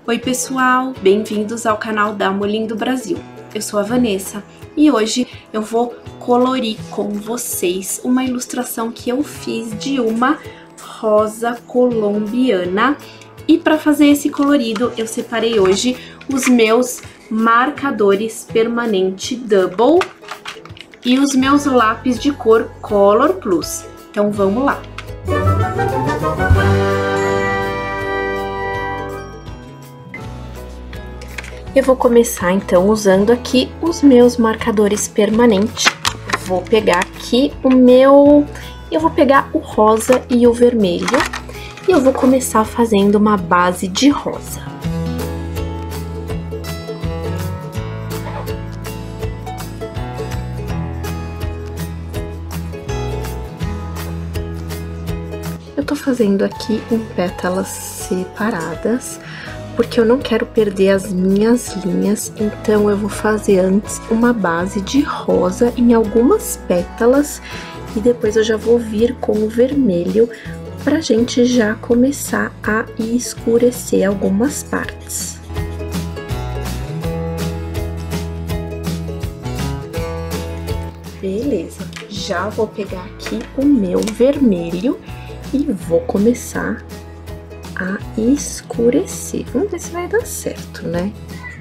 Oi pessoal, bem-vindos ao canal da Molim do Brasil. Eu sou a Vanessa e hoje eu vou colorir com vocês uma ilustração que eu fiz de uma rosa colombiana. E para fazer esse colorido eu separei hoje os meus marcadores permanente Double e os meus lápis de cor Color Plus. Então vamos lá! Eu vou começar então usando aqui os meus marcadores permanentes. Vou pegar aqui eu vou pegar o rosa e o vermelho e eu vou começar fazendo uma base de rosa. Eu tô fazendo aqui em pétalas separadas, porque eu não quero perder as minhas linhas, então eu vou fazer antes uma base de rosa em algumas pétalas e depois eu já vou vir com o vermelho pra gente já começar a escurecer algumas partes. Beleza, já vou pegar aqui o meu vermelho e vou começar a escurecer. Vamos ver se vai dar certo, né?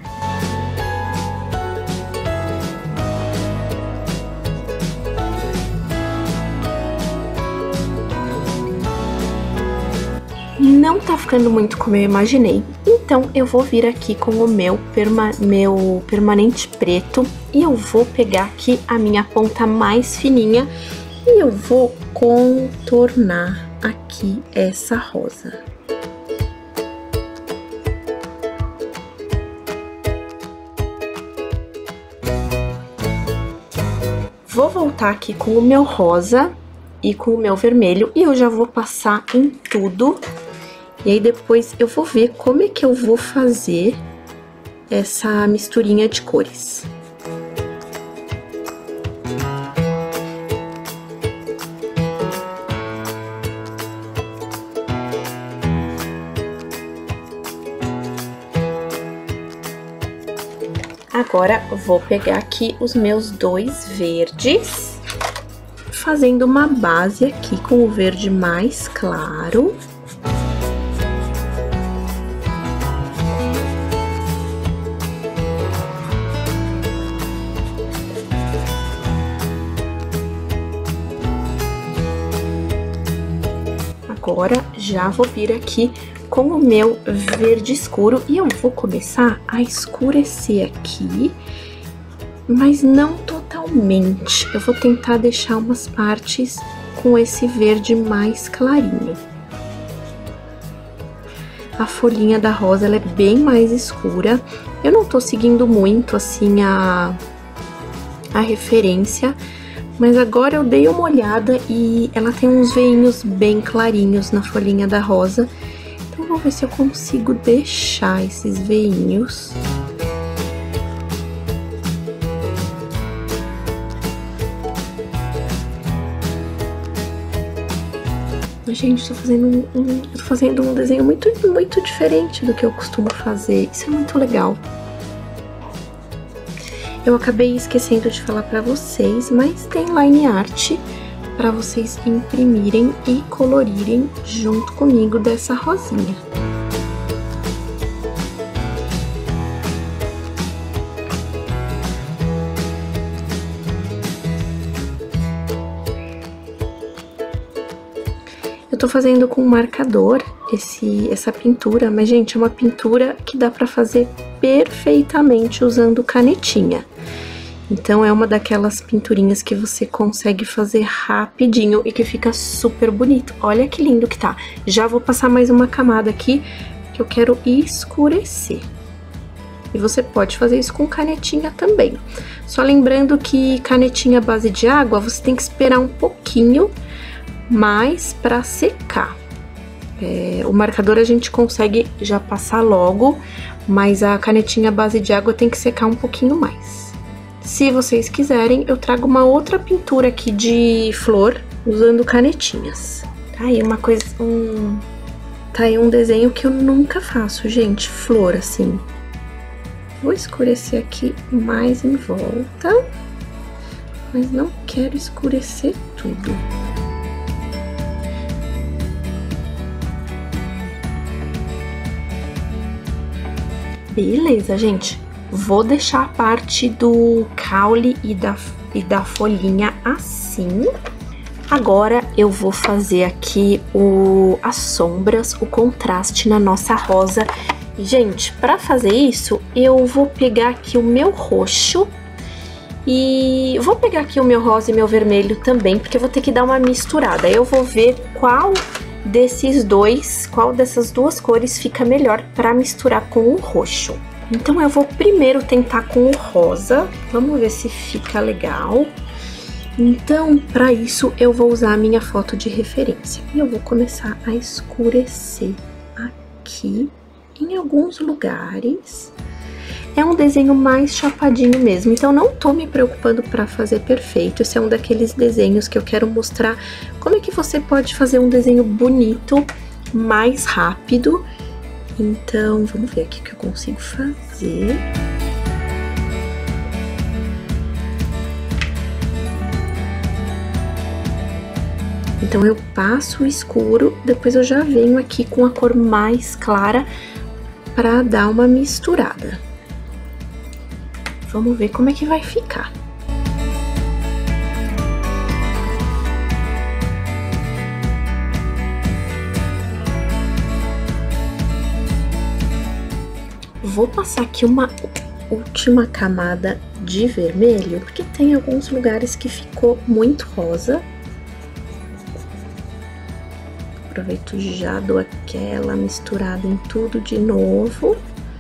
Não tá ficando muito como eu imaginei, então eu vou vir aqui com o meu permanente preto e eu vou pegar aqui a minha ponta mais fininha e eu vou contornar aqui essa rosa. Vou voltar aqui com o meu rosa e com o meu vermelho e eu já vou passar em tudo. E aí depois eu vou ver como é que eu vou fazer essa misturinha de cores. Agora, vou pegar aqui os meus dois verdes, fazendo uma base aqui com o verde mais claro. Agora, já vou vir aqui com o meu verde escuro e eu vou começar a escurecer aqui, mas não totalmente. Eu vou tentar deixar umas partes com esse verde mais clarinho. A folhinha da rosa, ela é bem mais escura. Eu não tô seguindo muito, assim, a referência, mas agora eu dei uma olhada e ela tem uns veinhos bem clarinhos na folhinha da rosa. Então, vou ver se eu consigo deixar esses veinhos. Gente, tô fazendo um desenho muito diferente do que eu costumo fazer. Isso é muito legal. Eu acabei esquecendo de falar pra vocês, mas tem line art para vocês imprimirem e colorirem junto comigo dessa rosinha. Eu tô fazendo com marcador essa pintura, mas, gente, é uma pintura que dá pra fazer perfeitamente usando canetinha. Então, é uma daquelas pinturinhas que você consegue fazer rapidinho e que fica super bonito. Olha que lindo que tá. Já vou passar mais uma camada aqui, que eu quero escurecer. E você pode fazer isso com canetinha também. Só lembrando que canetinha à base de água, você tem que esperar um pouquinho mais pra secar. O marcador a gente consegue já passar logo, mas a canetinha à base de água tem que secar um pouquinho mais. Se vocês quiserem, eu trago uma outra pintura aqui de flor usando canetinhas. Tá aí uma coisa, Tá aí um desenho que eu nunca faço, gente, flor assim. Vou escurecer aqui mais em volta, mas não quero escurecer tudo. Beleza, gente. Vou deixar a parte do caule e da folhinha assim. Agora eu vou fazer aqui as sombras, o contraste na nossa rosa. E, gente, para fazer isso, eu vou pegar aqui o meu roxo e vou pegar aqui o meu rosa e meu vermelho também, porque eu vou ter que dar uma misturada. Eu vou ver qual dessas duas cores fica melhor para misturar com o roxo. Então eu vou primeiro tentar com o rosa, vamos ver se fica legal. Então, para isso, eu vou usar a minha foto de referência. E eu vou começar a escurecer aqui, em alguns lugares. É um desenho mais chapadinho mesmo, então não tô me preocupando para fazer perfeito. Esse é um daqueles desenhos que eu quero mostrar como é que você pode fazer um desenho bonito, mais rápido. Então, vamos ver aqui o que eu consigo fazer. Então, eu passo o escuro, depois eu já venho aqui com a cor mais clara para dar uma misturada. Vamos ver como é que vai ficar. Vou passar aqui uma última camada de vermelho, porque tem alguns lugares que ficou muito rosa. Aproveito e já dou aquela misturada em tudo de novo.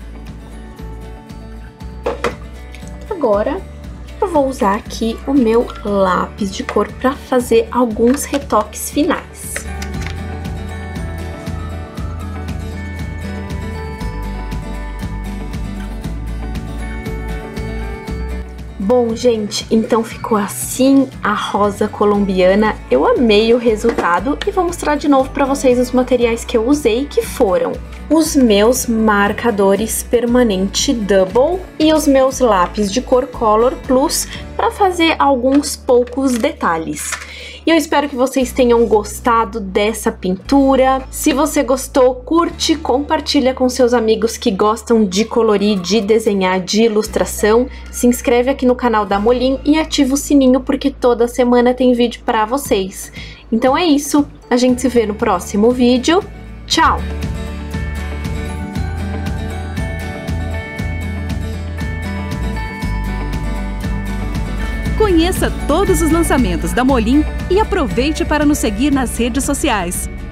Agora, eu vou usar aqui o meu lápis de cor para fazer alguns retoques finais. Bom, gente, então ficou assim a rosa colombiana. Eu amei o resultado e vou mostrar de novo para vocês os materiais que eu usei, que foram os meus marcadores permanente double e os meus lápis de cor Color Plus para fazer alguns poucos detalhes. E eu espero que vocês tenham gostado dessa pintura. Se você gostou, curte, compartilha com seus amigos que gostam de colorir, de desenhar, de ilustração. Se inscreve aqui no canal da Molin e ativa o sininho porque toda semana tem vídeo para vocês. Então é isso, a gente se vê no próximo vídeo. Tchau! Conheça todos os lançamentos da Molin e aproveite para nos seguir nas redes sociais.